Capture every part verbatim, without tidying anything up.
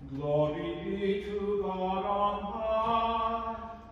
Glory be to God on high.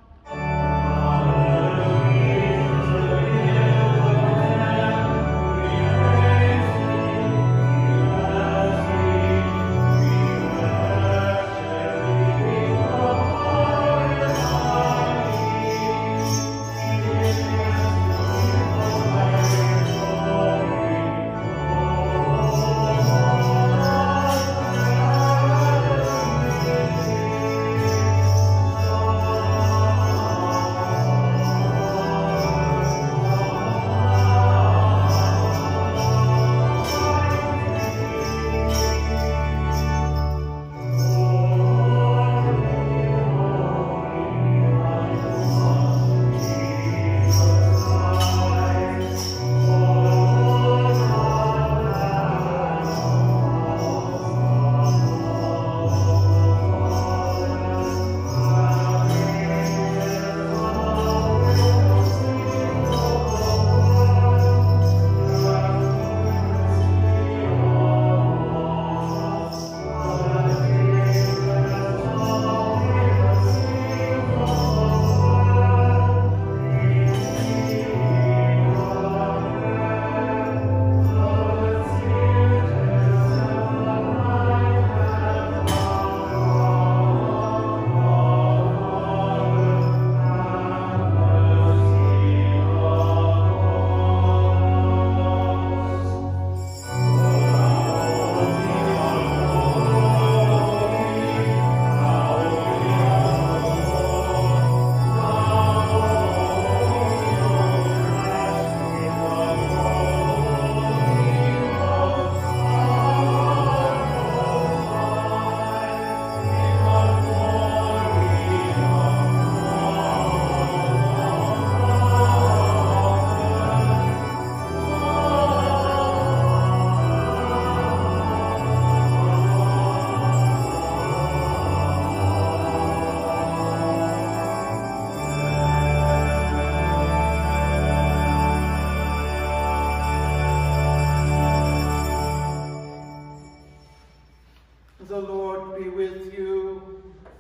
The Lord be with you.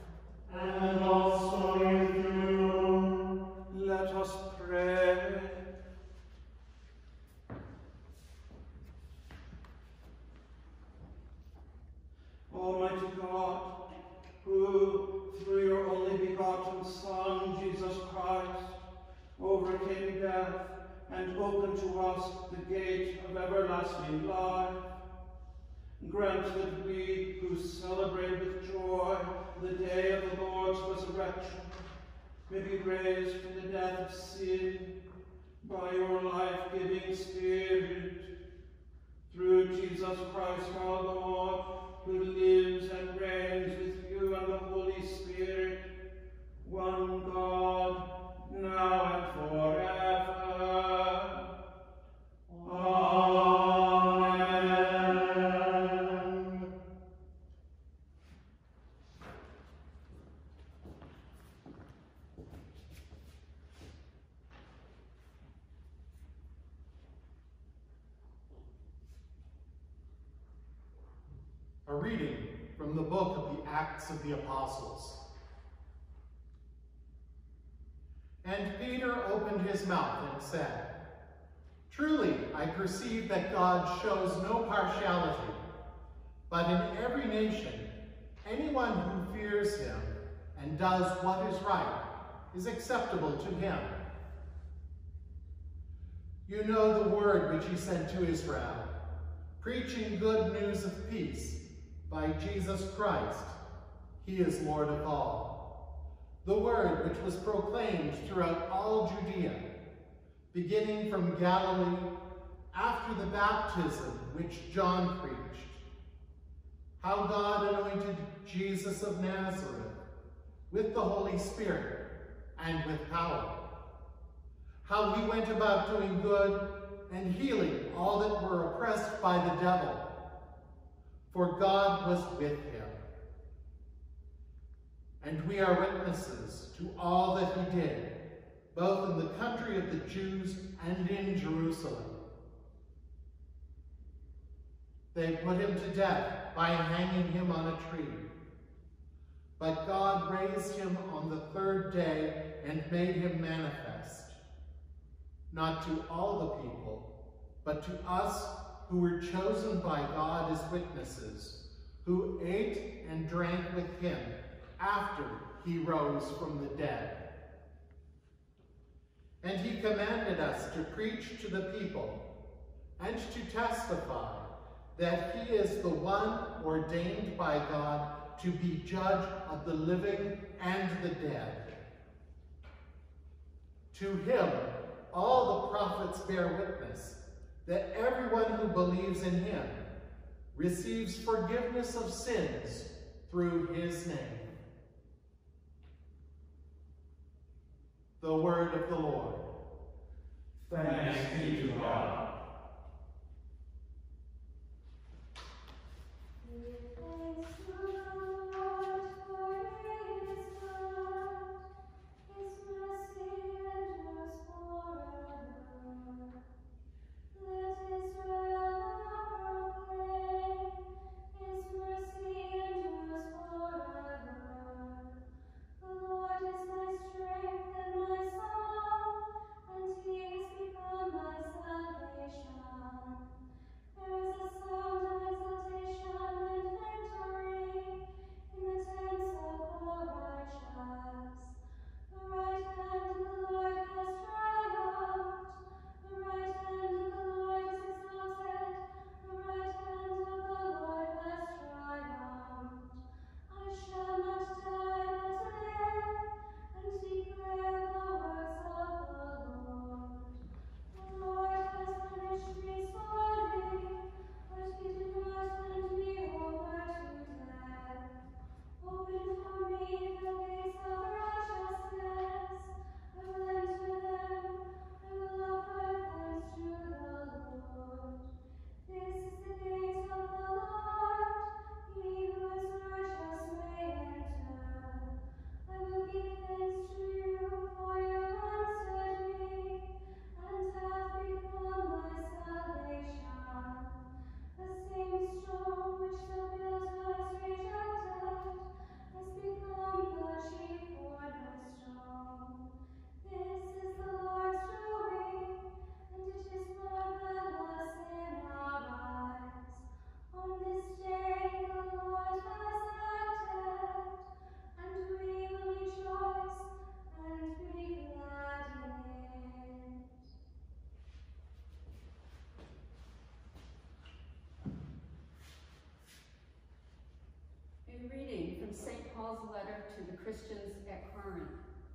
And also with you. Let us pray. Almighty God, who through your only begotten Son, Jesus Christ, overcame death and opened to us the gate of everlasting life, grant that we who celebrate with joy the day of the Lord's resurrection may be raised from the death of sin by your life-giving Spirit. Through Jesus Christ our Lord, who lives and reigns with you and the Holy Spirit, one God, now and forever. Amen. A reading from the book of the Acts of the Apostles. And Peter opened his mouth and said, "Truly, I perceive that God shows no partiality, but in every nation, anyone who fears him and does what is right is acceptable to him. You know the word which he sent to Israel, preaching good news of peace by Jesus Christ. He is Lord of all. The word which was proclaimed throughout all Judea, beginning from Galilee, after the baptism which John preached, how God anointed Jesus of Nazareth with the Holy Spirit and with power, how he went about doing good and healing all that were oppressed by the devil, for God was with him. And we are witnesses to all that he did, both in the country of the Jews and in Jerusalem. They put him to death by hanging him on a tree, But God raised him on the third day and made him manifest, not to all the people, but to us who were chosen by God as witnesses, who ate and drank with him after he rose from the dead. And he commanded us to preach to the people and to testify that he is the one ordained by God to be judge of the living and the dead. To him, all the prophets bear witness that everyone who believes in him receives forgiveness of sins through his name. The word of the Lord. Thanks be to God. Christians at Corinth.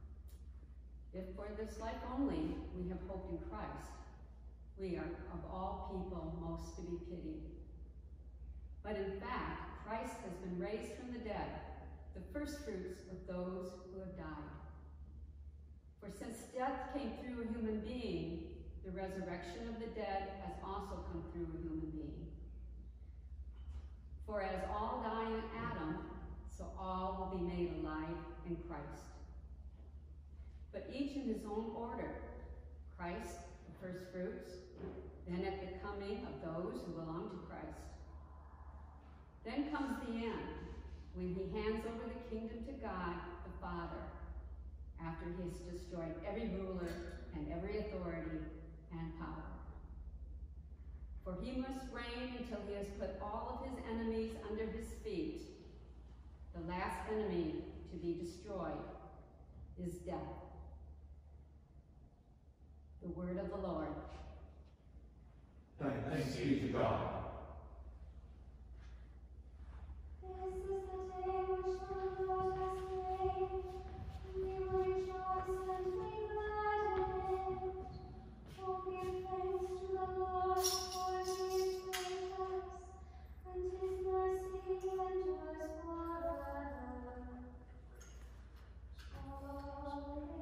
If for this life only we have hoped in Christ, we are of all people most to be pitied. But in fact, Christ has been raised from the dead, the first fruits of those who have died. For since death came through a human being, the resurrection of the dead has also come through a human being. For as all die in Adam, so all will be made alive in Christ. But each in his own order. Christ, the first fruits, then at the coming of those who belong to Christ. Then comes the end, when he hands over the kingdom to God, the Father, after he has destroyed every ruler and every authority and power. For he must reign until he has put all of his enemies under his feet. The last enemy to be destroyed is death. The word of the Lord. Thanks be to God. This is the day which the Lord has made, and we will rejoice and be glad in it. Oh, give thanks to the Lord, for he is gracious, and his mercy endures forever. Alleluia.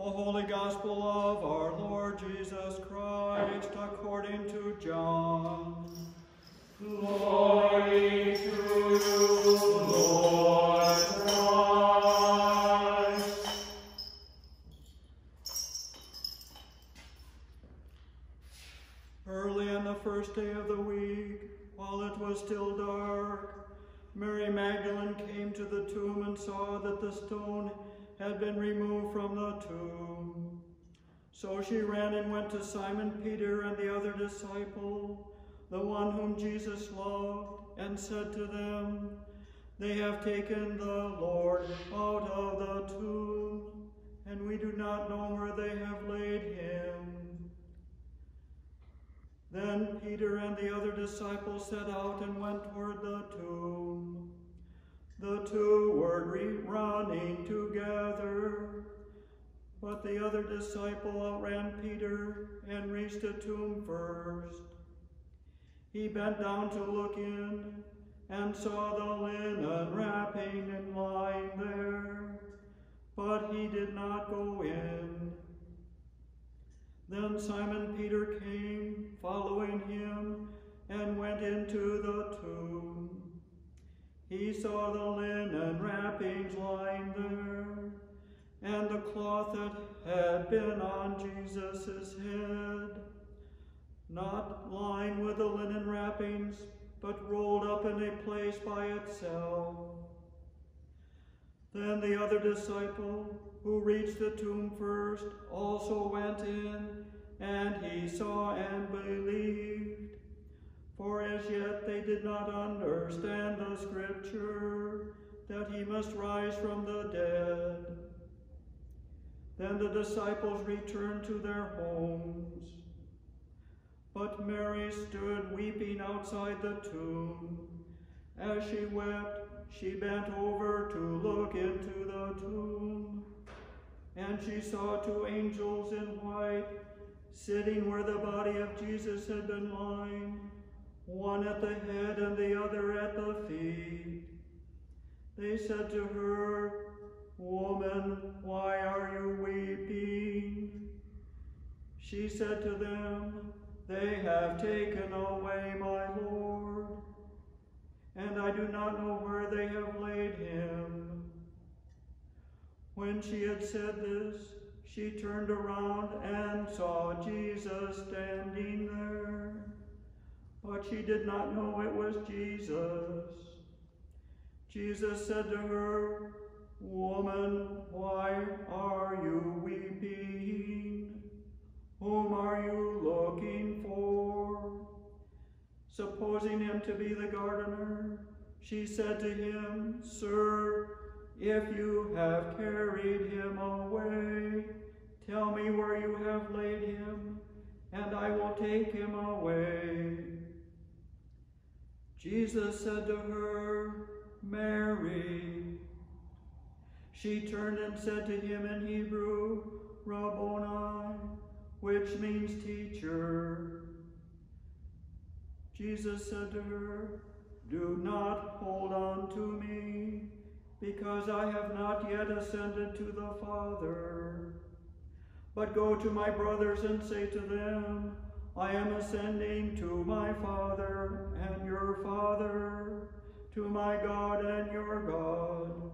Holy Gospel of our Lord Jesus Christ according to John. Glory to you, Lord Christ. Early on the first day of the week, while it was still dark, Mary Magdalene came to the tomb and saw that the stone had been removed from the tomb. So she ran and went to Simon Peter and the other disciple, the one whom Jesus loved, and said to them, "They have taken the Lord out of the tomb, and we do not know where they have laid him." Then Peter and the other disciple set out and went toward the tomb. The two were running together, but the other disciple outran Peter and reached the tomb first. He bent down to look in and saw the linen wrapping and lying there, but he did not go in. Then Simon Peter came, following him, and went into the tomb. He saw the linen wrappings lying there, and the cloth that had been on Jesus' head, not lying with the linen wrappings, but rolled up in a place by itself. Then the other disciple, who reached the tomb first, also went in, and he saw and believed. For as yet they did not understand the scripture, that he must rise from the dead. Then the disciples returned to their homes. But Mary stood weeping outside the tomb. As she wept, she bent over to look into the tomb, and she saw two angels in white, sitting where the body of Jesus had been lying, one at the head and the other at the feet. They said to her, "Woman, why are you weeping?" She said to them, "They have taken away my Lord, and I do not know where they have laid him." When she had said this, she turned around and saw Jesus standing there, but she did not know it was Jesus. Jesus said to her, "Woman, why are you weeping? Whom are you looking for?" Supposing him to be the gardener, she said to him, "Sir, if you have carried him away, tell me where you have laid him, and I will take him away." Jesus said to her, "Mary." She turned and said to him in Hebrew, "Rabboni," which means teacher. Jesus said to her, "Do not hold on to me, because I have not yet ascended to the Father. But go to my brothers and say to them, I am ascending to my Father and your Father, to my God and your God."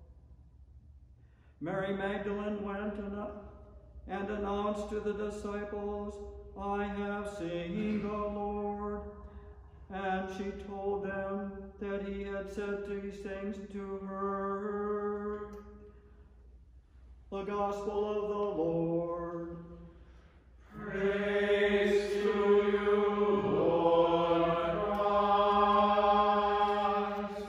Mary Magdalene went and announced to the disciples, "I have seen the Lord." And she told them that he had said these things to her. The Gospel of the Lord. Praise to you, Lord Christ.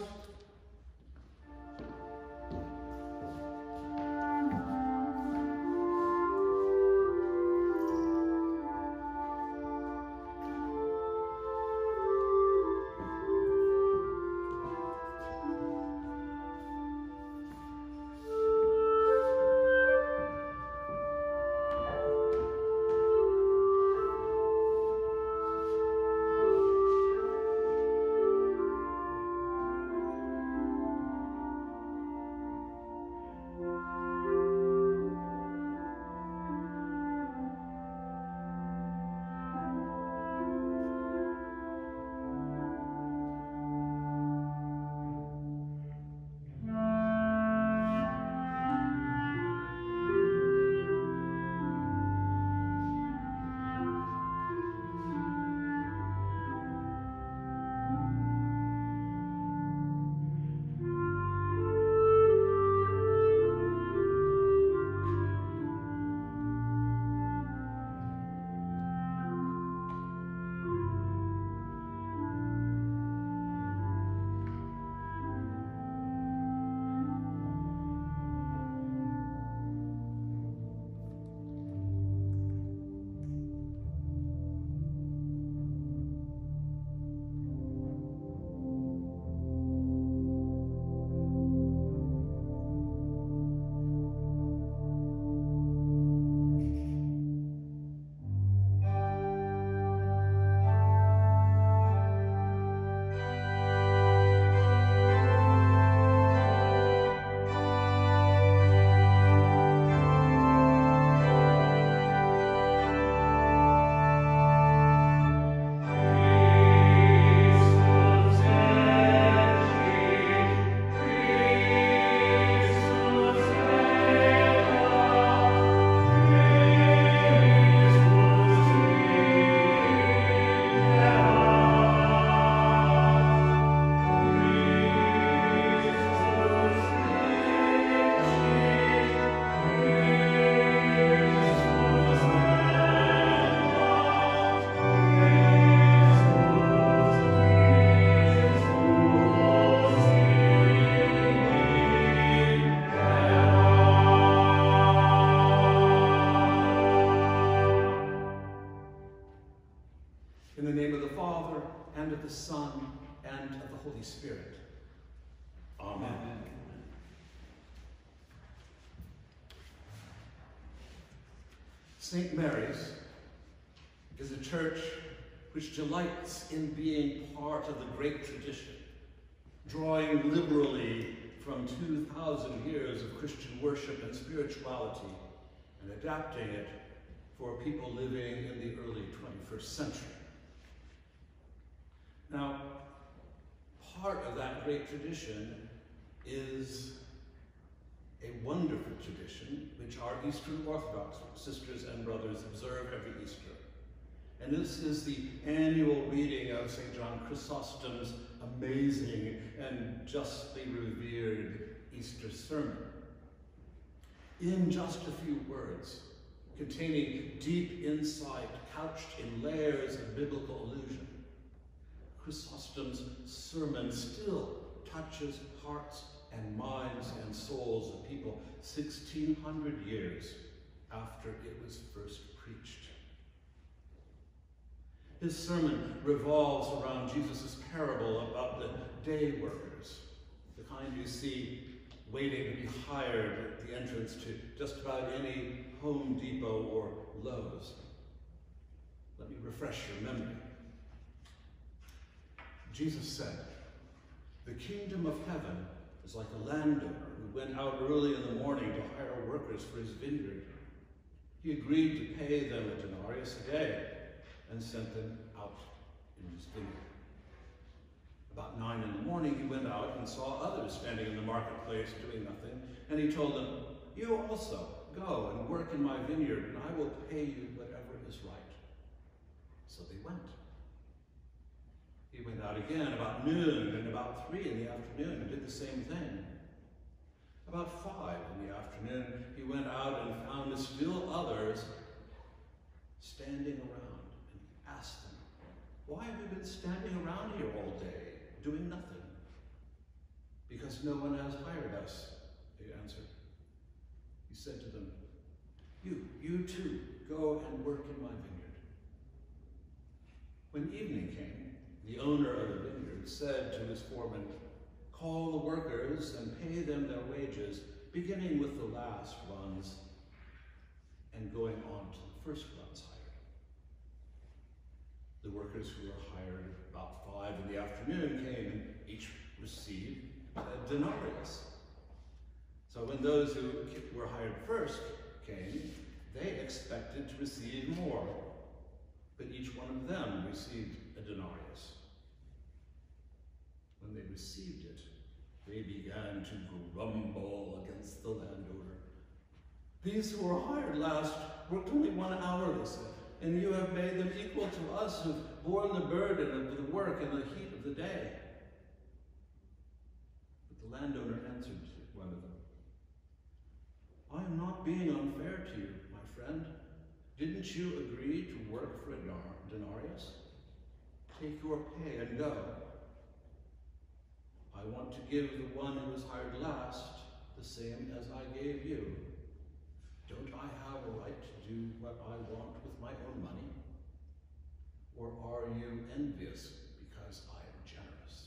of the Son, and of the Holy Spirit. Amen. Amen. Saint Mary's is a church which delights in being part of the great tradition, drawing liberally from two thousand years of Christian worship and spirituality and adapting it for people living in the early twenty-first century. Now, part of that great tradition is a wonderful tradition which our Eastern Orthodox sisters and brothers observe every Easter. And this is the annual reading of Saint John Chrysostom's amazing and justly revered Easter sermon. In just a few words, containing deep insight couched in layers of biblical allusion, Chrysostom's sermon still touches hearts and minds and souls of people sixteen hundred years after it was first preached. His sermon revolves around Jesus' parable about the day workers, the kind you see waiting to be hired at the entrance to just about any Home Depot or Lowe's. Let me refresh your memory. Jesus said, "The kingdom of heaven is like a landowner who went out early in the morning to hire workers for his vineyard. He agreed to pay them a denarius a day and sent them out in his vineyard. About nine in the morning, he went out and saw others standing in the marketplace doing nothing, and he told them, 'You also go and work in my vineyard, and I will pay you whatever is right.' So they went. He went out again about noon and about three in the afternoon and did the same thing. About five in the afternoon, he went out and found still others standing around and asked them, 'Why have you been standing around here all day, doing nothing?' 'Because no one has hired us,' they answered. He said to them, 'You, you too, go and work in my vineyard.' When evening came, the owner of the vineyard said to his foreman, 'Call the workers and pay them their wages, beginning with the last ones and going on to the first ones hired.' The workers who were hired about five in the afternoon came and each received a denarius. So when those who were hired first came, they expected to receive more, but each one of them received a denarius. When they received it, they began to grumble against the landowner. 'These who were hired last worked only one hour,' they said, 'and you have made them equal to us who've borne the burden of the work and the heat of the day.' But the landowner answered one of them, 'I am not being unfair to you, my friend. Didn't you agree to work for a denarius? Take your pay and go. I want to give the one who was hired last the same as I gave you. Don't I have a right to do what I want with my own money? Or are you envious because I am generous?'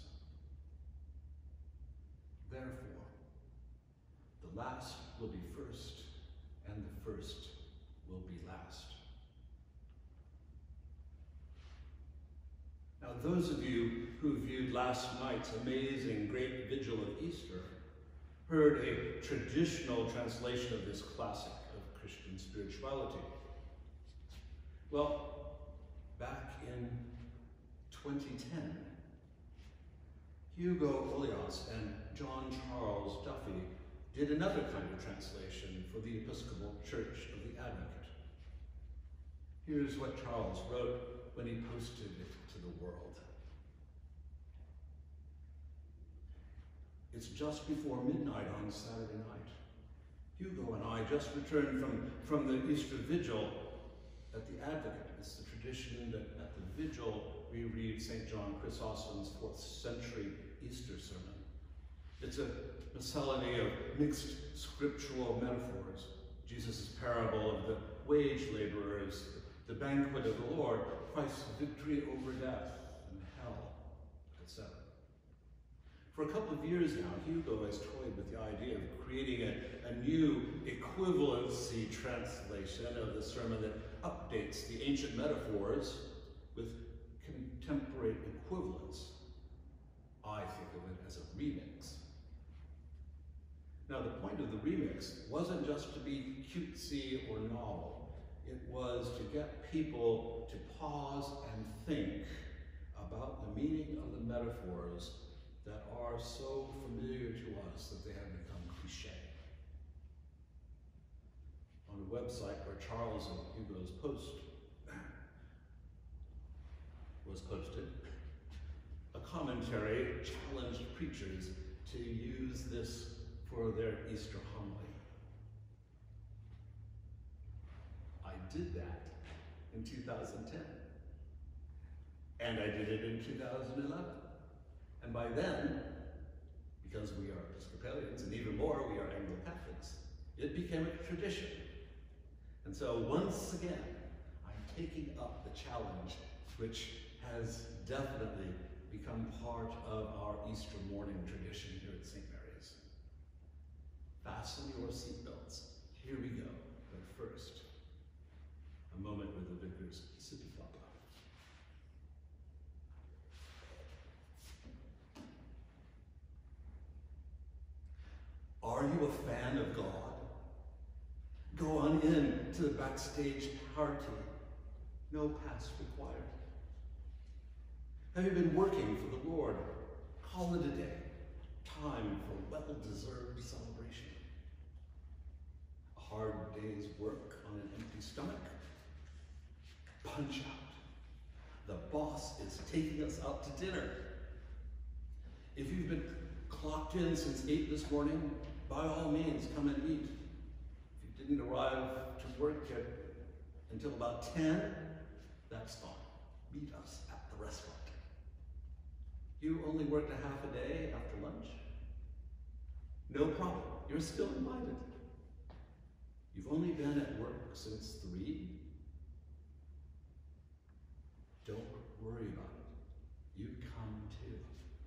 Therefore, the last will be first, and the first will be last." Now, those of you who viewed last night's amazing great vigil of Easter heard a traditional translation of this classic of Christian spirituality. Well, back in twenty ten, Hugo Olias and John Charles Duffy did another kind of translation for the Episcopal Church of the Advocate. Here's what Charles wrote when he posted it to the world. It's just before midnight on Saturday night. Hugo and I just returned from, from the Easter Vigil at the Advocate. It's the tradition that at the Vigil we read Saint John Chrysostom's fourth century Easter sermon. It's a miscellany of mixed scriptural metaphors. Jesus' parable of the wage laborers, the banquet of the Lord, Christ's victory over death and hell, et cetera. For a couple of years now, Hugo has toyed with the idea of creating a, a new equivalency translation of the sermon that updates the ancient metaphors with contemporary equivalents. I think of it as a remix. Now, the point of the remix wasn't just to be cutesy or novel. It was to get people to pause and think about the meaning of the metaphors that are so familiar to us that they have become cliche. On the website where Charles and Hugo's post was posted, a commentary challenged preachers to use this for their Easter homily. I did that in two thousand ten. And I did it in two thousand eleven. And by then, because we are Episcopalians, and even more, we are Anglo-Catholics, it became a tradition. And so once again, I'm taking up the challenge, which has definitely become part of our Easter morning tradition here at Saint Mary's. Fasten your seatbelts. Here we go. But first, a moment with the vicar's sippy papa. Are you a fan of God? Go on in to the backstage party. No pass required. Have you been working for the Lord? Call it a day. Time for well-deserved celebration. A hard day's work on an empty stomach? Punch out. The boss is taking us out to dinner. If you've been clocked in since eight this morning, by all means, come and eat. If you didn't arrive to work at, until about ten, that's fine. Meet us at the restaurant. You only worked a half a day after lunch? No problem. You're still invited. You've only been at work since three? Don't worry about it. You come too.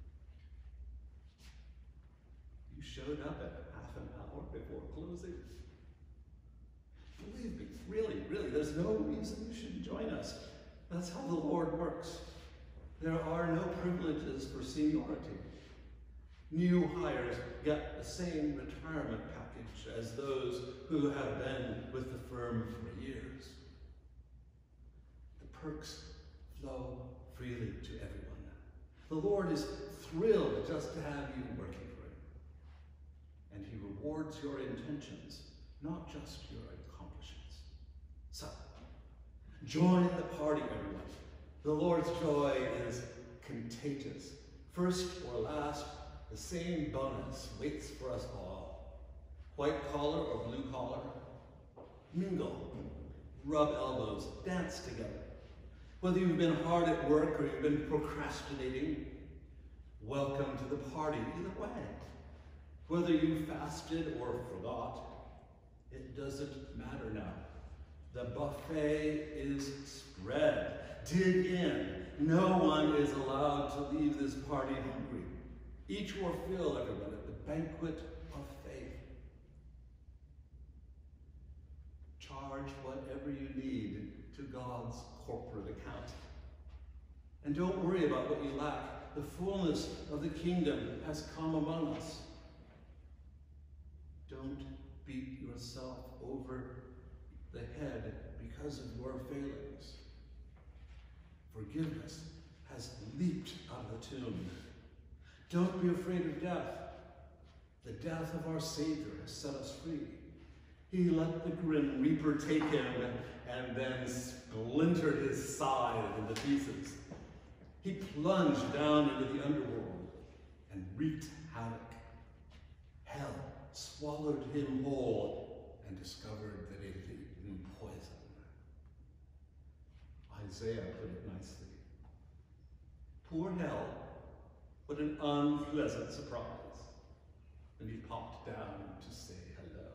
You showed up at half an hour before closing. Believe me, really, really, there's no reason you shouldn't join us. That's how the Lord works. There are no privileges for seniority. New hires get the same retirement package as those who have been with the firm for years. The perks flow freely to everyone. The Lord is thrilled just to have you working for him. And he rewards your intentions, not just your accomplishments. So, join the party, everyone. The Lord's joy is contagious. First or last, the same bonus waits for us all. White collar or blue collar, mingle, rub elbows, dance together. Whether you've been hard at work or you've been procrastinating, welcome to the party either way. Whether you fasted or forgot, it doesn't matter now. The buffet is spread. Dig in. No one is allowed to leave this party hungry. Eat your fill, everyone, at the banquet of faith. Charge whatever you need to God's corporate account. And don't worry about what you lack. The fullness of the kingdom has come among us. Don't beat yourself over the head because of your failings. Forgiveness has leaped out of the tomb. Don't be afraid of death. The death of our Savior has set us free. He let the grim reaper take him and then splintered his side into pieces. He plunged down into the underworld and wreaked havoc. Hell swallowed him whole and discovered that it had eaten poison. Isaiah put it nicely. Poor hell, what an unpleasant surprise when he popped down to say hello.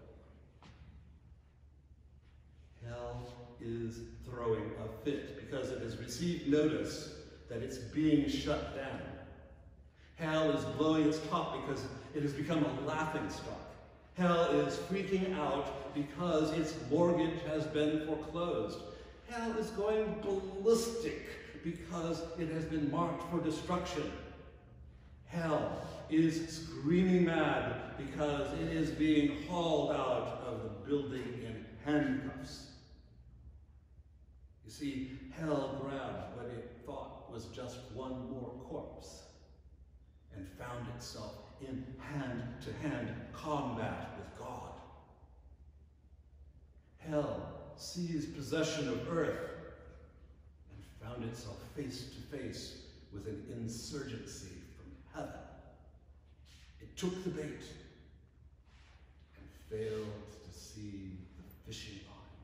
Hell is throwing a fit because it has received notice that it's being shut down. Hell is blowing its top because it has become a laughingstock. Hell is freaking out because its mortgage has been foreclosed. Hell is going ballistic because it has been marked for destruction. Hell is screaming mad because it is being hauled out of the building in handcuffs. You see, hell grabbed what it thought was just one more corpse and found itself in hand-to-hand combat with God. Hell seized possession of earth and found itself face-to-face with an insurgency from heaven. It took the bait and failed to see the fishing line.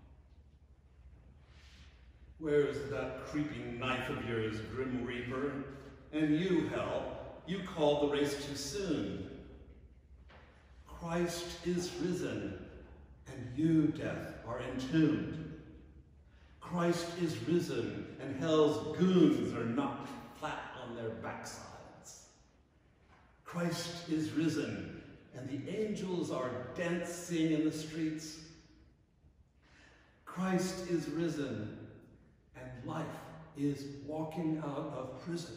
Where is that creeping knife of yours, grim reaper? And you, hell, you called the race too soon. Christ is risen, and you, death, are entombed. Christ is risen, and hell's goons are knocked flat on their backsides. Christ is risen, and the angels are dancing in the streets. Christ is risen, and life is walking out of prison.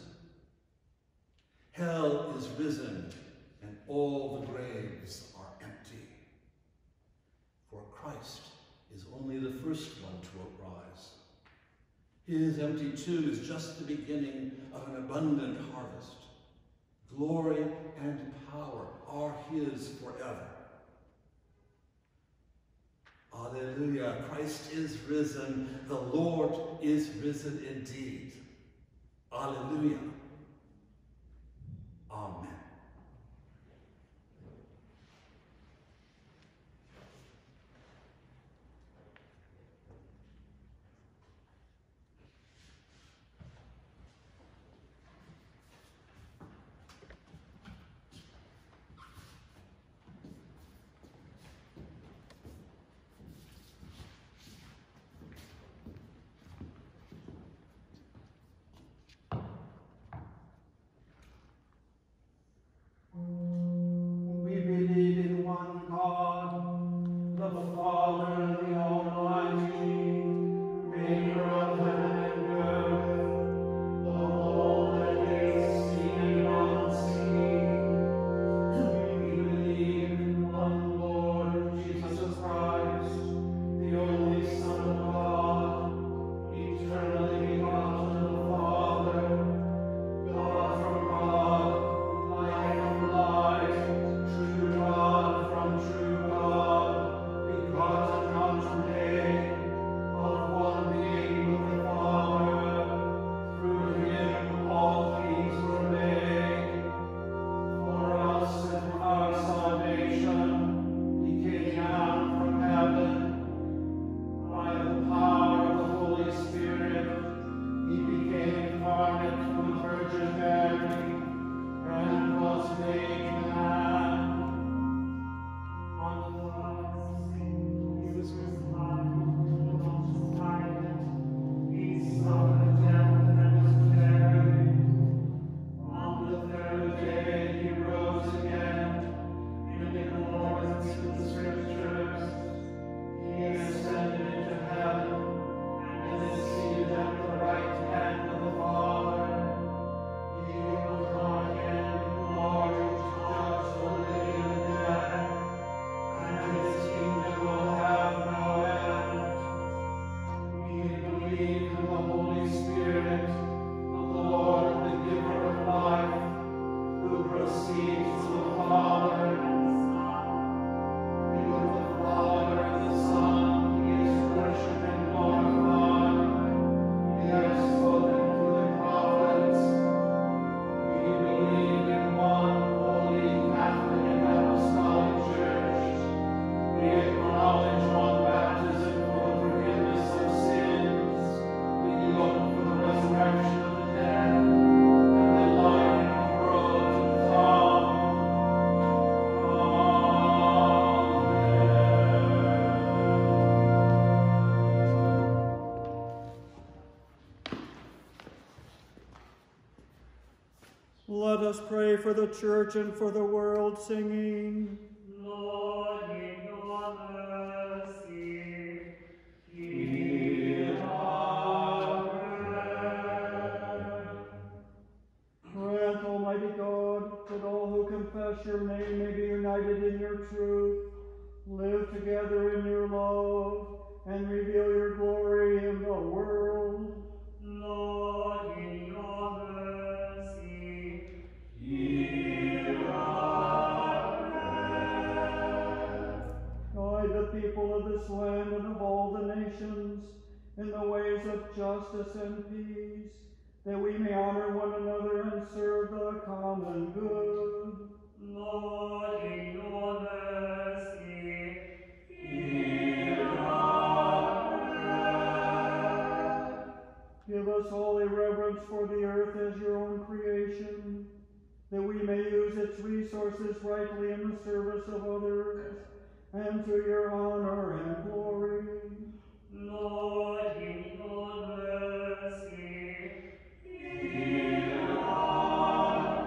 Hell is risen, and all the graves are empty. For Christ is only the first one to arise. His empty tomb is just the beginning of an abundant harvest. Glory and power are his forever. Alleluia, Christ is risen, the Lord is risen indeed. Alleluia. Amen. We believe in one God, the Father, the Almighty, maker of heaven and earth, of all that is seen and unseen. We believe in one Lord Jesus Christ, the only Son of God, eternally begotten of the Father, God from God, light from light, true God from true God, begotten Let us pray for the church and for the world, singing, Lord, in your mercy, hear our prayer. Grant, Almighty God, that all who confess your name may be united in your truth, live together in your love, and reveal your glory in the world. Lord, in your mercy, hear our prayer. Guide the people of this land and of all the nations in the ways of justice and peace, that we may honor one another and serve the common good. Lord, in your mercy, hear our prayer. Give us holy reverence for the earth as your own creation, that we may use its resources rightly in the service of others, and to your honor and glory. Lord, in your mercy, hear our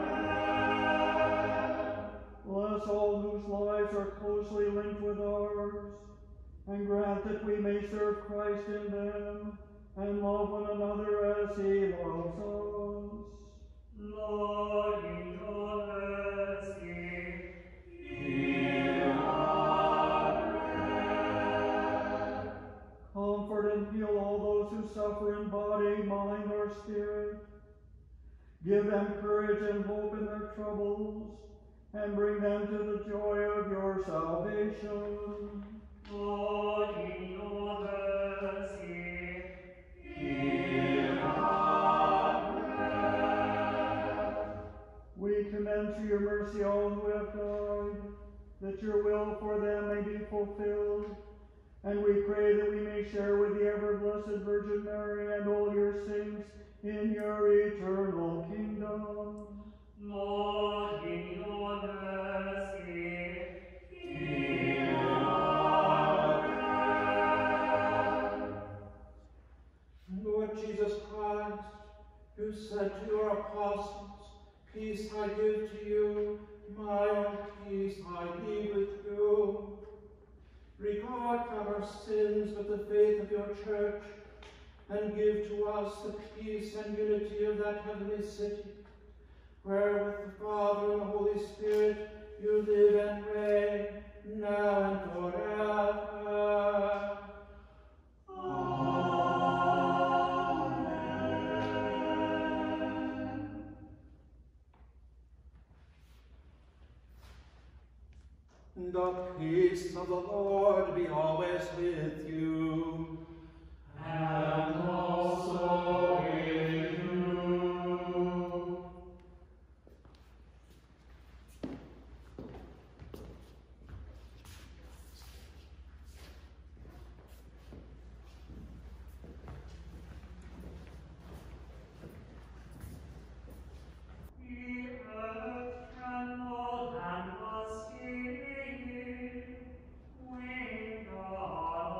prayer. Bless all whose lives are closely linked with ours, and grant that we may serve Christ in them, and love one another as he loves us. Lord, in your mercy, hear our prayer. Comfort and heal all those who suffer in body, mind, or spirit. Give them courage and hope in their troubles, and bring them to the joy of your salvation. Lord, in your mercy, hear our prayer. We commend to your mercy all who have died, that your will for them may be fulfilled. And we pray that we may share with the ever-blessed Virgin Mary and all your saints in your eternal kingdom. Lord, in your mercy, hear our prayer. Lord Jesus Christ, who said to your apostles, "Peace I give to you, my own peace I leave with you," regard our sins with the faith of your church, and give to us the peace and unity of that heavenly city, where with the Father and the Holy Spirit you live and reign, now and forever. Amen. The peace of the Lord be always with you. And also with you. The earth trembled and was shaken when God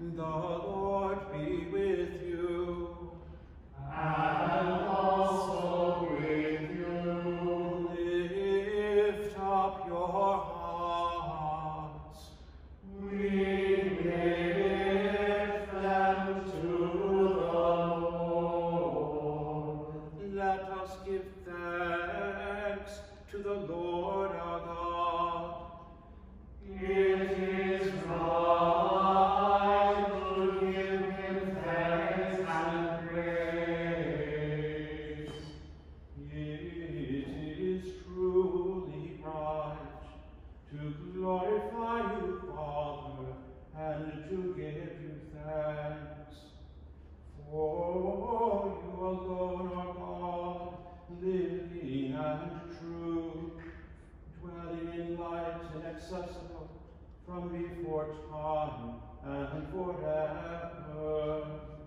The Lord be with you. And also with you. Lift up your hearts. We lift them to the Lord. Let us give thanks to the Lord our God. It is right to give him thanks and praise. It is truly right to glorify you, Father, and to give you thanks. For you alone are God, living and true, dwelling in light inaccessible from before time and forever.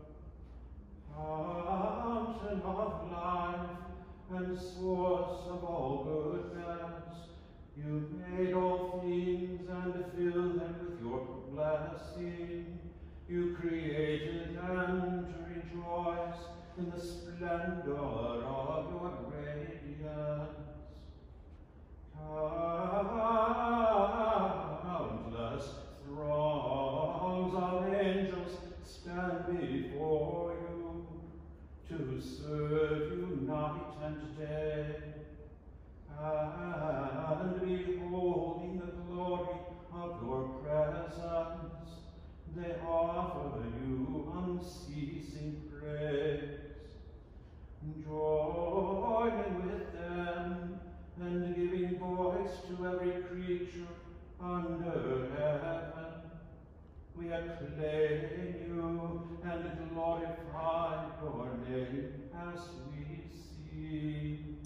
Fountain of life and source of all goodness, you made all things and filled them with your blessing. You created them to rejoice in the splendor of your radiance. Countless throngs of angels stand before you to serve you night and day, and beholding the glory of your presence, they offer you unceasing praise. Joining with them and giving voice to every creature under heaven, we acclaim you and glorify your name as we sing.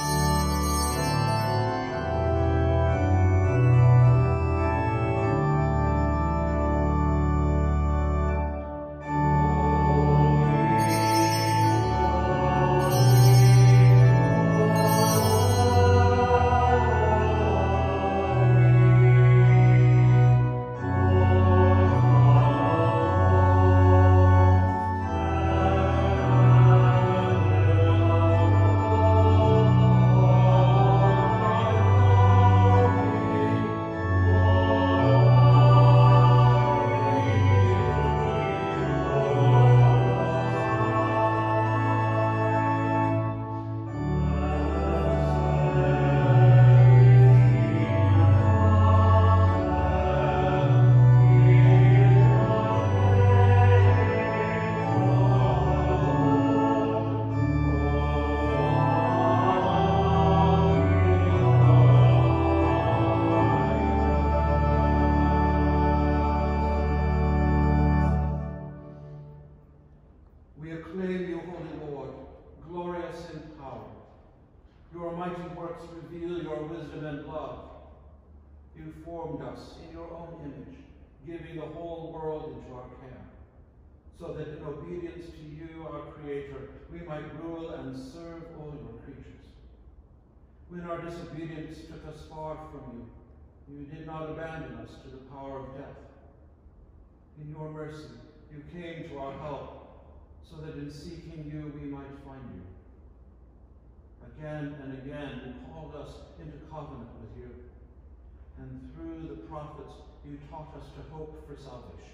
We acclaim you, Holy Lord, glorious in power. Your mighty works reveal your wisdom and love. You formed us in your own image, giving the whole world into our care, so that in obedience to you, our Creator, we might rule and serve all your creatures. When our disobedience took us far from you, you did not abandon us to the power of death. In your mercy, you came to our help, so that in seeking you we might find you. Again and again you called us into covenant with you, and through the prophets you taught us to hope for salvation.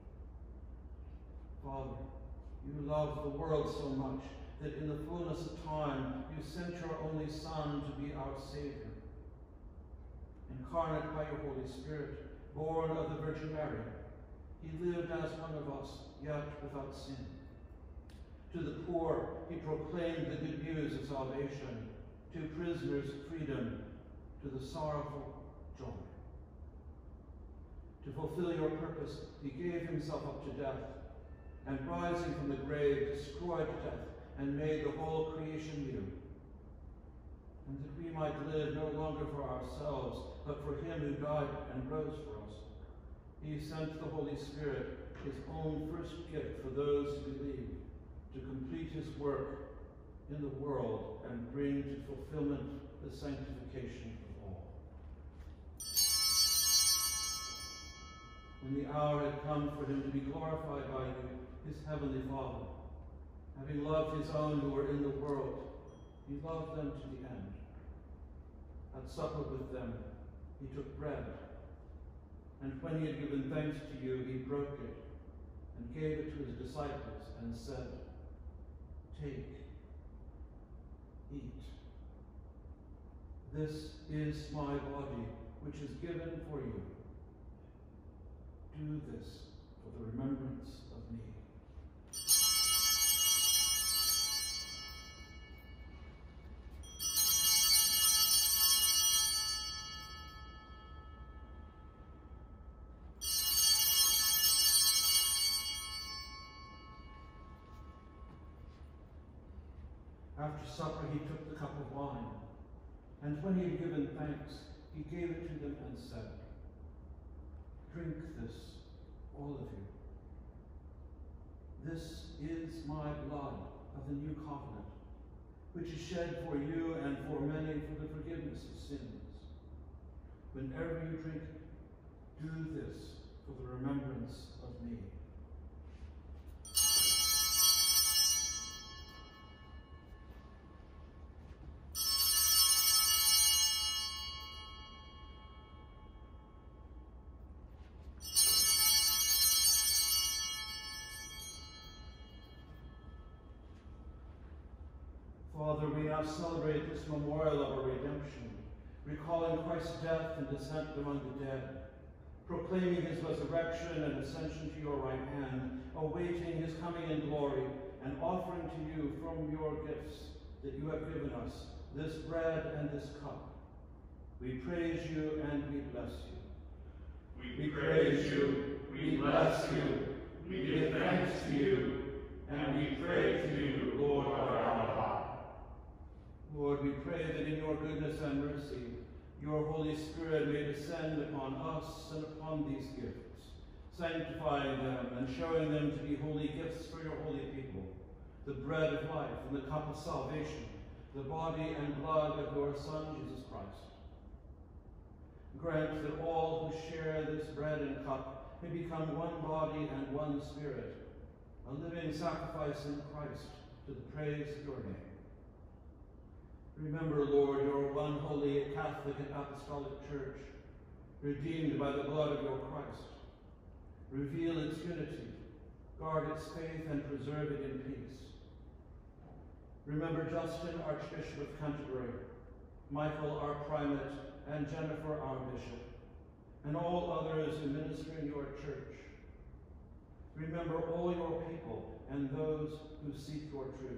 Father, you love the world so much that in the fullness of time you sent your only Son to be our Savior. Incarnate by your Holy Spirit, born of the Virgin Mary, he lived as one of us, yet without sin. To the poor, he proclaimed the good news of salvation. To prisoners, freedom. To the sorrowful, joy. To fulfill your purpose, he gave himself up to death, and rising from the grave, destroyed death, and made the whole creation new. And that we might live no longer for ourselves, but for him who died and rose for us. He sent the Holy Spirit, his own first gift for those who believe, to complete his work in the world and bring to fulfillment the sanctification of all. when the hour had come for him to be glorified by you, his heavenly Father. Having loved his own who were in the world, he loved them to the end. At supper with them, he took bread, and when he had given thanks to you, he broke it and gave it to his disciples and said, "Take, eat. This is my body, which is given for you. Do this for the remembrance of me." After supper, he took the cup of wine, and when he had given thanks, he gave it to them and said, "Drink this, all of you. This is my blood of the new covenant, which is shed for you and for many for the forgiveness of sins. Whenever you drink it, do this for the remembrance of me." Father, we now celebrate this memorial of our redemption, recalling Christ's death and descent among the dead, proclaiming his resurrection and ascension to your right hand, awaiting his coming in glory, and offering to you from your gifts that you have given us, this bread and this cup. We praise you and we bless you. We praise you, we bless you, we give thanks to you, and we pray to you, Lord our God. Lord, we pray that in your goodness and mercy, your Holy Spirit may descend upon us and upon these gifts, sanctifying them and showing them to be holy gifts for your holy people, the bread of life and the cup of salvation, the body and blood of your Son, Jesus Christ. Grant that all who share this bread and cup may become one body and one spirit, a living sacrifice in Christ to the praise of your name. Remember, Lord, your one holy Catholic and Apostolic Church, redeemed by the blood of your Christ. Reveal its unity, guard its faith, and preserve it in peace. Remember Justin, Archbishop of Canterbury, Michael, our Primate, and Jennifer, our Bishop, and all others who minister in your church. Remember all your people and those who seek your truth.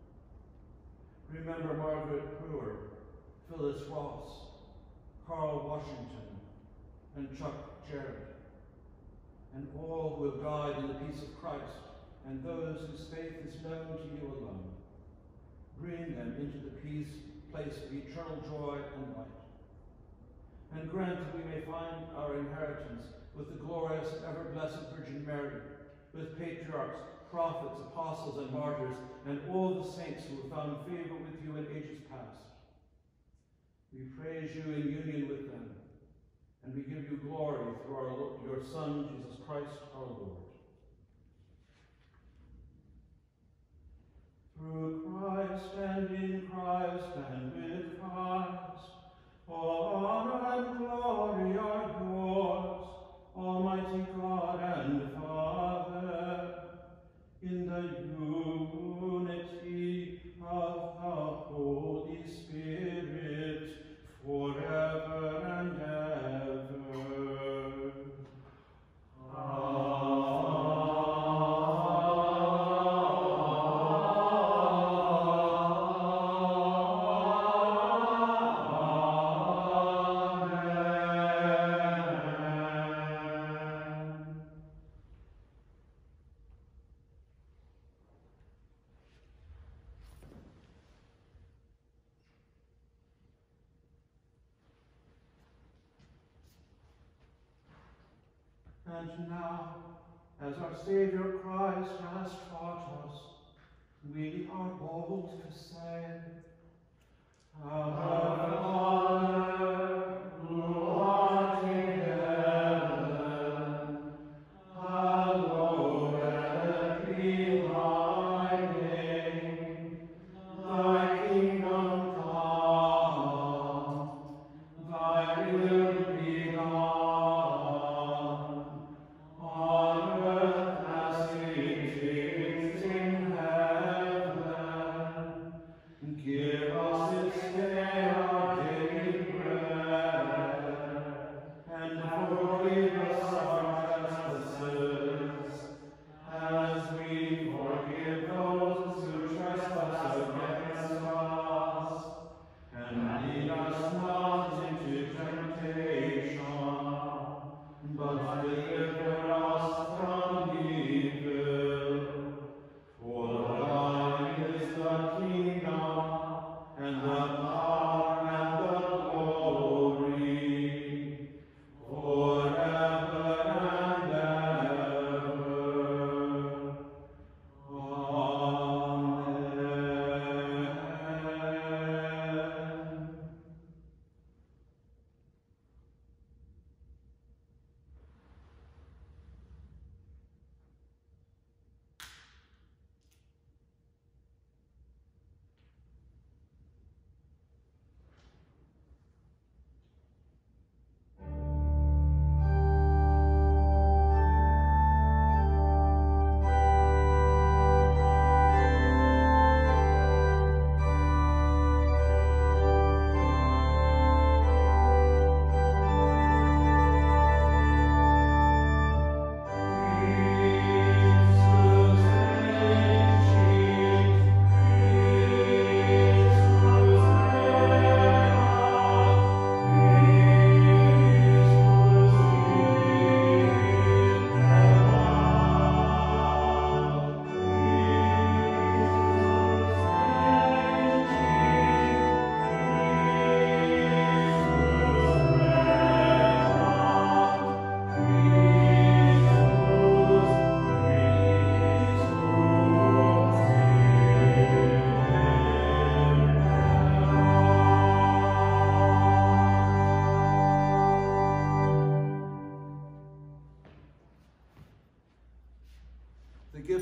Remember Margaret Brewer, Phyllis Ross, Carl Washington, and Chuck Jarrett, and all who have died in the peace of Christ, and those whose faith is known to you alone. Bring them into the peace, place of eternal joy and light. And grant that we may find our inheritance with the glorious and ever-blessed Virgin Mary, with patriarchs, prophets, apostles, and martyrs, and all the saints who have found favor with you in ages past. We praise you in union with them, and we give you glory through our, your Son, Jesus Christ, our Lord. Through Christ, and in Christ, and with Christ, all honor and glory are yours, Almighty God and Father, in the unity of the Holy Spirit, forever and ever. And now, as our Savior Christ has taught us, we are bold to say, Our Father, who art in heaven,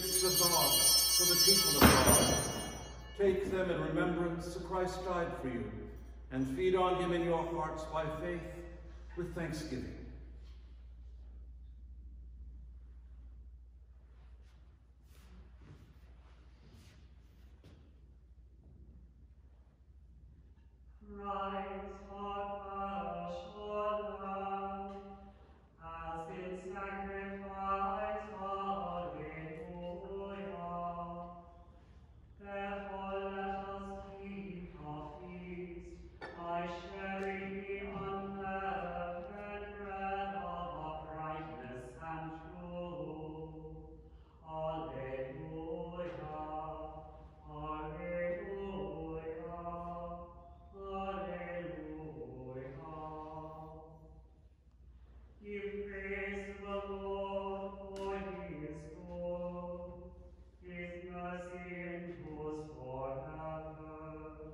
gifts of God for the people of God. Take them in remembrance that Christ died for you, and feed on him in your hearts by faith with thanksgiving. Christ, our precious Lamb, has been sacrificed. Alleluia. Therefore let us keep our feast by sharing the unleavened bread of uprightness and truth. Alleluia. Alleluia. Alleluia. Give praise to the Lord, for he is good. His mercy endures forever.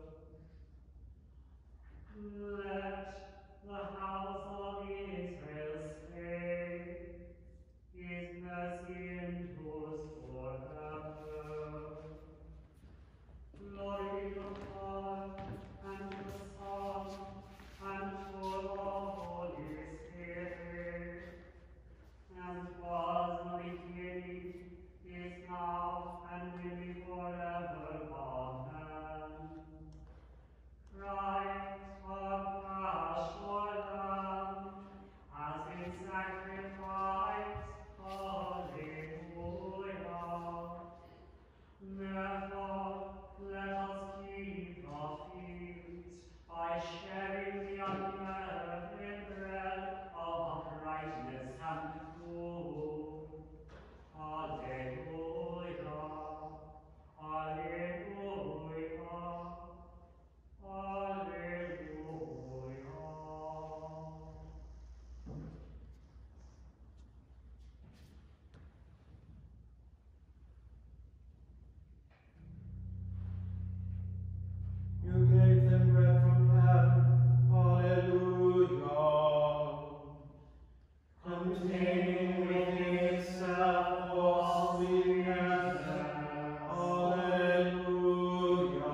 Let the house of Israel say, his mercy endures forever. Glory to God, and to the Son, and to the Holy Spirit, as was in the beginning, is now, and will be forever. Amen. Christ, our precious Lamb, has been sacrificed. Alleluia. Therefore, let us keep our feast by sharing the unleavened bread of uprightness and truth. Alleluia. Alleluia. Alleluia. You gave them bread from heaven. Alleluia. Containing within itself all sweetness. Alleluia.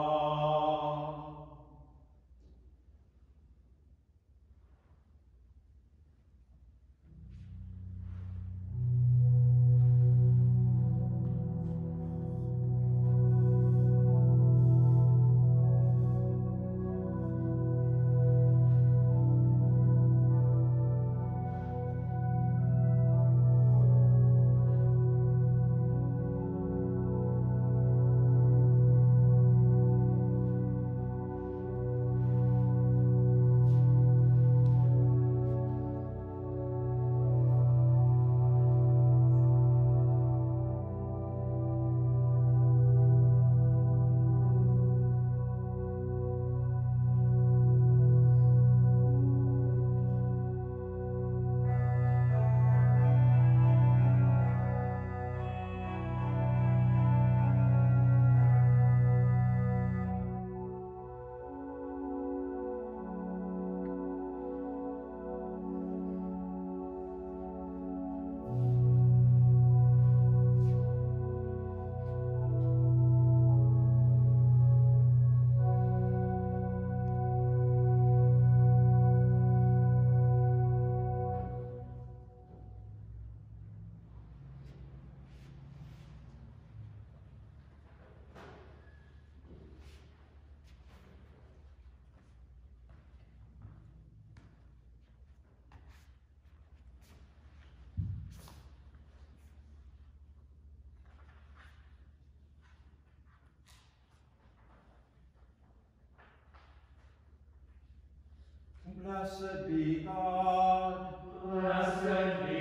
Blessed be God. Blessed be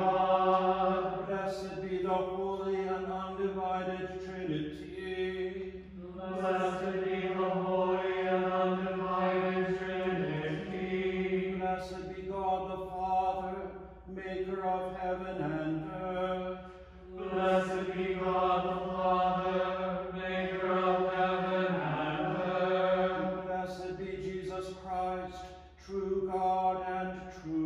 God. Blessed be the holy and undivided Trinity. Blessed be the holy and undivided Trinity. Blessed be God the Father, maker of heaven and earth. Blessed be God the Father, maker of heaven and earth. Blessed be Jesus Christ, true God and true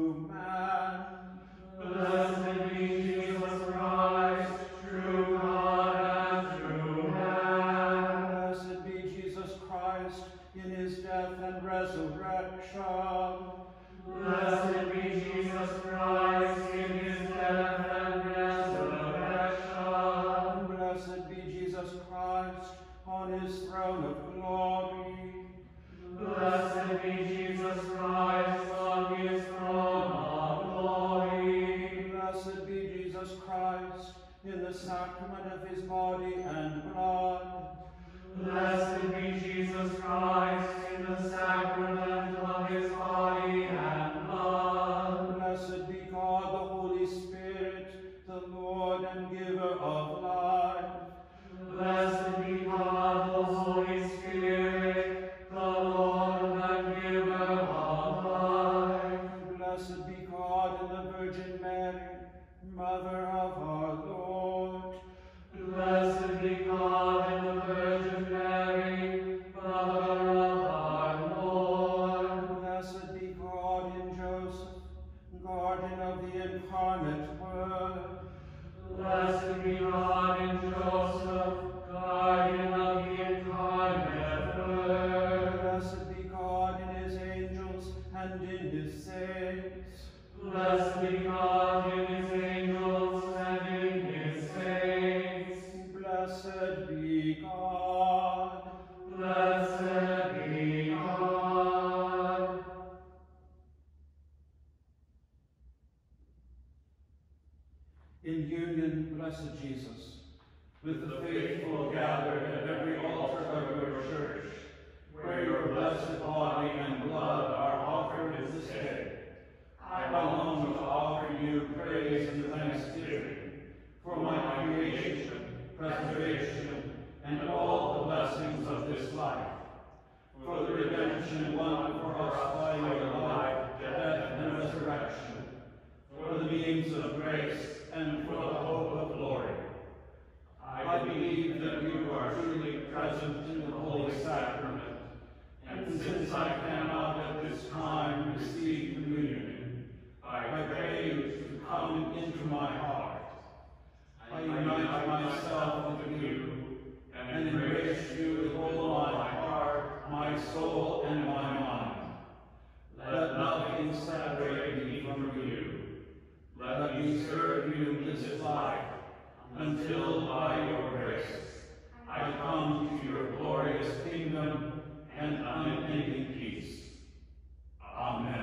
death and resurrection. Blessed be Jesus Christ in his death and resurrection. Blessed be Jesus Christ on his throne of glory. Blessed be Jesus Christ on his throne of glory. Blessed be Jesus Christ in the sacrament of his body and blood. Blessed be Jesus Christ in the sacrament of his body and blood. Blessed be God, the Holy Spirit, the Lord and giver of life. Blessed be God, the Holy Spirit, the Lord and giver of life. Blessed be God in the Virgin Mary, Mother of our Lord. Blessed be God in the Virgin Mary, Mother of our Lord. Blessed be God in Joseph, guardian of the incarnate Word. Blessed be God in Joseph, guardian of the incarnate Word. Blessed be God in his angels and in his saints. Blessed be God in his angels and in his saints. Blessed be God. Blessed be God. In union, blessed Jesus, with the faithful gathered at every altar of your church, where your blessed body and blood are offered this day, I long to offer you praise and thanksgiving for my creation, preservation, and all the blessings of this life, for the redemption won for us by your life, death, and resurrection, for the means of grace, and for the hope of glory. I believe that you are truly present in the Holy Sacrament, and since I cannot at this time receive communion, I pray you to come into my heart. I unite myself with you and embrace you with all my heart, my soul, and my mind. Let nothing separate me from you. Let me serve you this life until, by your grace, I come to your glorious kingdom and unending peace. Amen.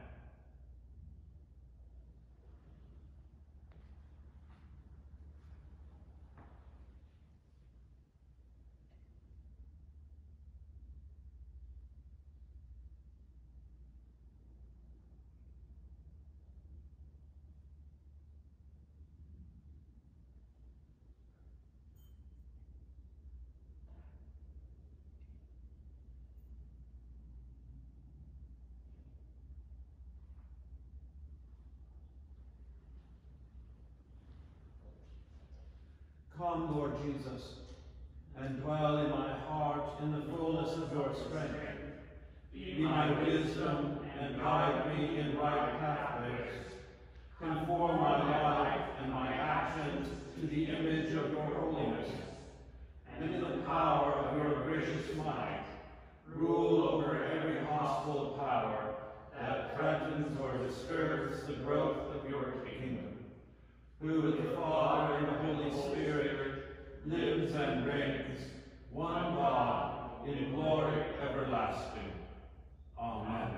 Come, Lord Jesus, and dwell in my heart in the fullness of your strength. Be my wisdom and guide me in right pathways. Conform my life and my actions to the image of your holiness. And in the power of your gracious might, rule over every hostile power that threatens or disturbs the growth of your kingdom, who with the Father and the Holy Spirit lives and reigns, one God, in glory everlasting. Amen.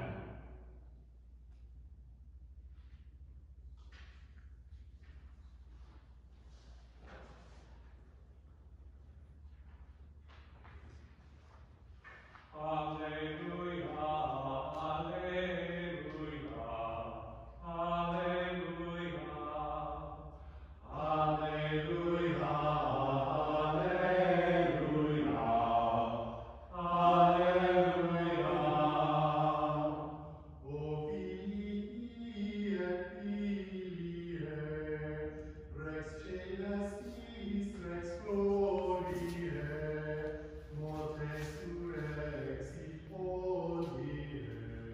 Alleluia, alleluia, alleluia, alleluia, alleluia, alleluia. O Filii et Filiae, Rex Celestis, Rex Gloriae, mortes surrexit hodie.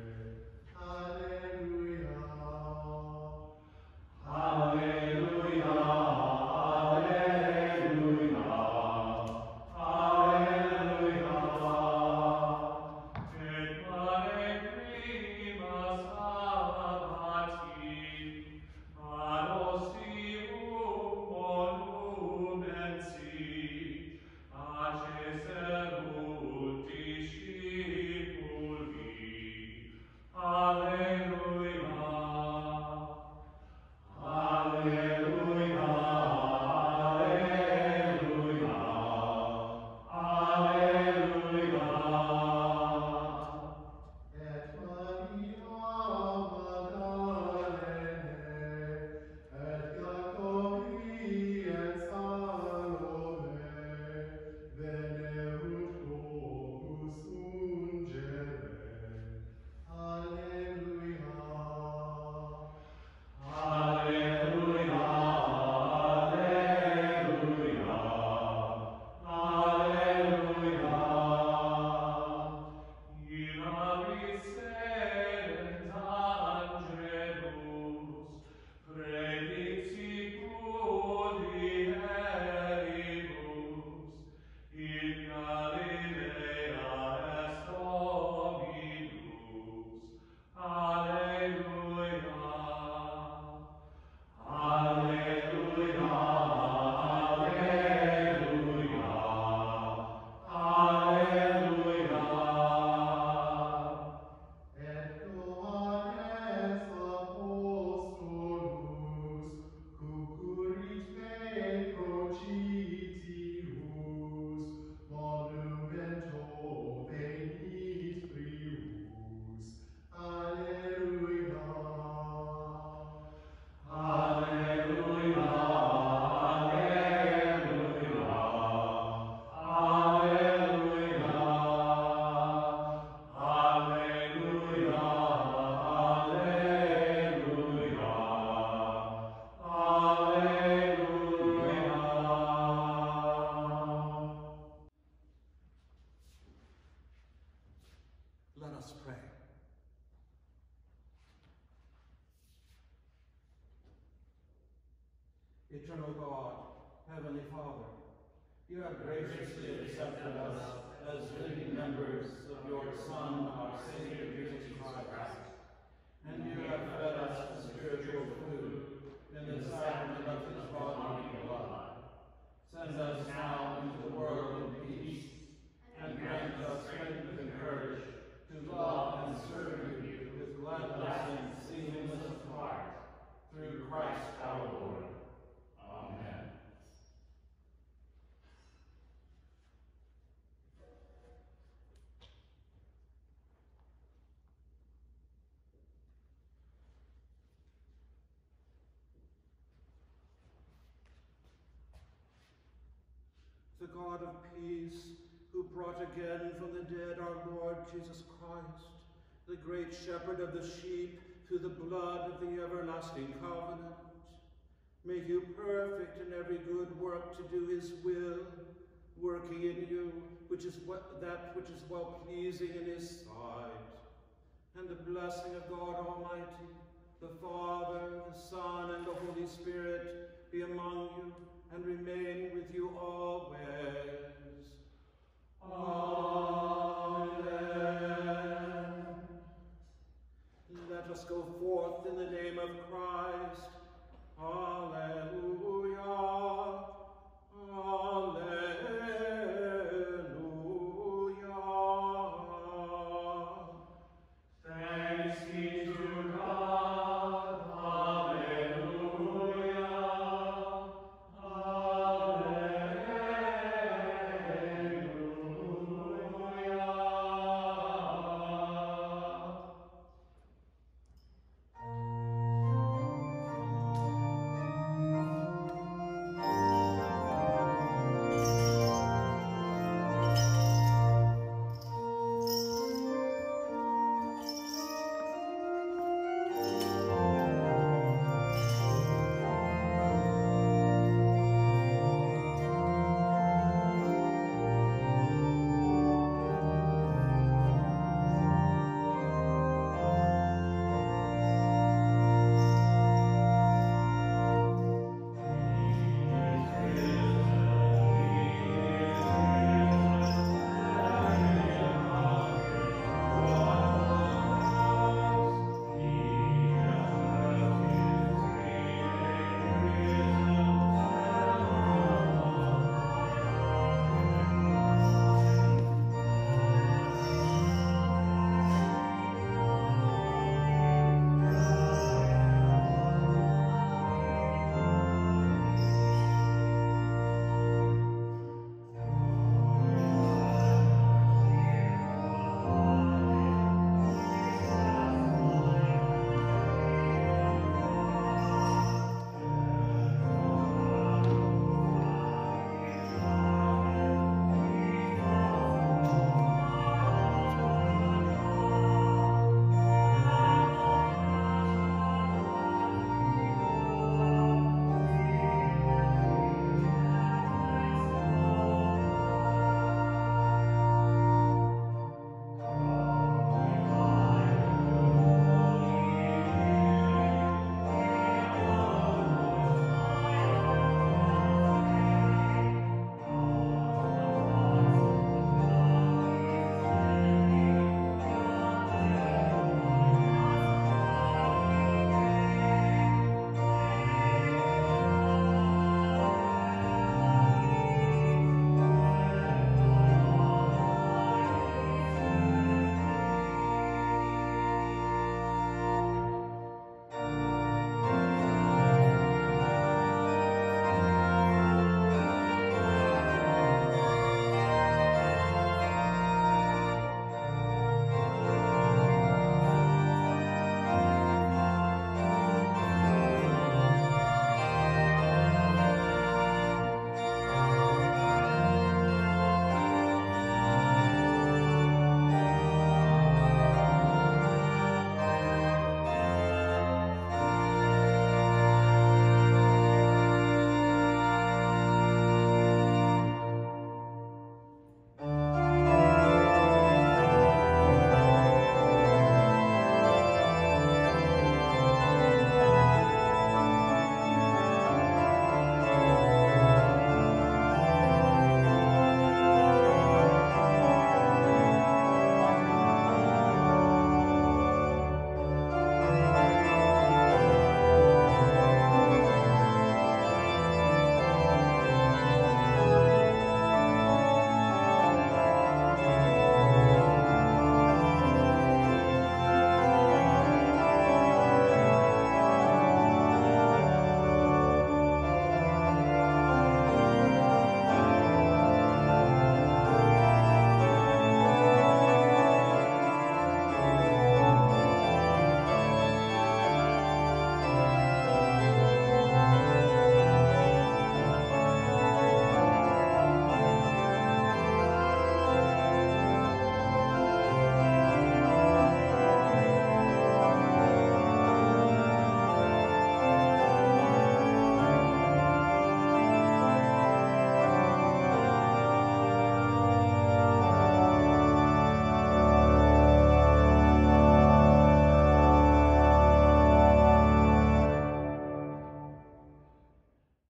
Alleluia. Alleluia, alleluia, alleluia. Et Let us pray. Eternal God, Heavenly Father, you have graciously accepted us as living members of your Son, our Savior Jesus Christ, and you have fed us with spiritual food in the sacrament of his body and blood. Send us now into the world in peace, and grant us strength and courage to love and serve you with gladness and singleness of heart, through Christ our Lord. Amen. The God of peace, who brought again from the dead our Lord Jesus Christ, the great shepherd of the sheep, through the blood of the everlasting covenant, make you perfect in every good work to do his will, working in you which is what, that which is well-pleasing in his sight. And the blessing of God Almighty, the Father, the Son, and the Holy Spirit be among you and remain with you always. Amen.